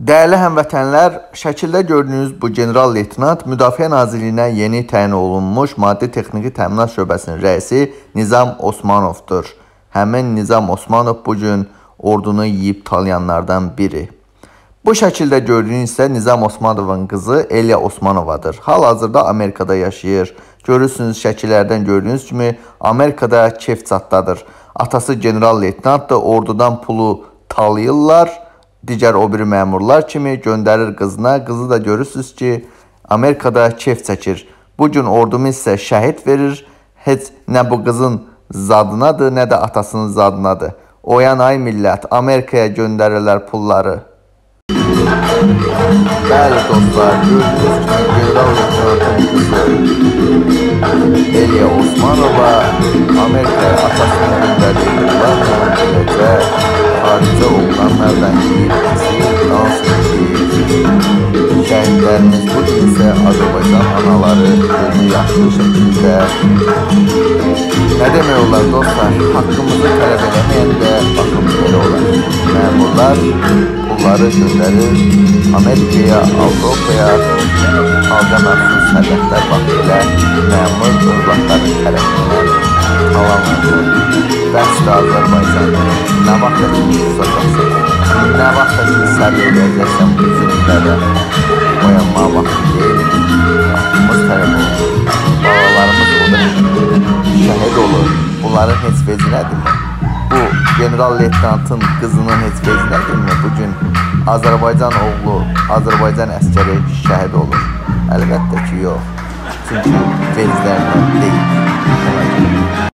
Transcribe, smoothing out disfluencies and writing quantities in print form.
Değerli həmvətənlər, şəkildə gördüyünüz bu general-leytenant Müdafiə Nazirliyinə yeni təyin olunmuş Maddi Texniki Təminat Şöbəsinin rəisi Nizam Osmanovdur. Həmin Nizam Osmanov bugün ordunu yiyib talayanlardan biri. Bu şəkildə gördüyünüz isə Nizam Osmanovun qızı Elya Osmanovadır. Hal-hazırda Amerikada yaşayır. Görürsünüz, şəkillərdən gördüyünüz kimi Amerikada kef çatdadır. Atası general-leytenantdır, ordudan pulu talayırlar. Digər o biri məmurlar kimi göndərir qızına. Qızı da görürsünüz ki, Amerikada kef çəkir. Bugün ordumuz isə şəhid verir. Heç nə bu qızın zadınadır, nə də atasının zadınadır. Oyan ay millət, Amerikaya göndərirlər pulları. Bəli dostlar, gördüyünüz kimi general-leytenantın qızı Elya Osmanova Amerikaya atasını göndərdiyi pullarla beləcə xaricə oğlanlardan dans edir. Şəhidlərimiz bugün isə Azərbaycan anaları gözü yaxşı şəkildə nə demək olar dostlar, haqqımızı tələb eləməyəndə baxım belə olar. Məmurlar pulları göndərir Amerikaya, Avropaya, xalqa məxsus sərvətlər bax belə məmur övladların tərəfindən talanır. Bəsdir Azərbaycan, nə vaxtda kimi susacaqsın, nə vaxtda kimi səbir edəcəksən bu zülmlərə oyanma vaxtı deyil. Haqqımız tələb olur, balalarımız olur, şəhid olur. Bunların heç veci nədirmi? Bu general-leytenantın qızının heç veci nədirmi? Bugün Azərbaycan oğlu, Azərbaycan əskəri şəhid olur. Əlbəttə ki, yox. Çünki veclərindən deyil.